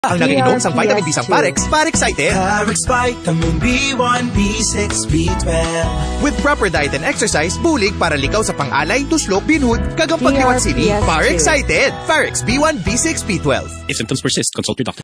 Ang nag-inom sang vitamin B sang Pharex, Pharexited. Pharex vitamin B1, B6, B12. With proper diet and exercise, bulig para likaw sa pangalay, tuslok, binhud, kagampag liwat sini. Pharexited. Pharex B1, B6, B12. If symptoms persist, consult your doctor.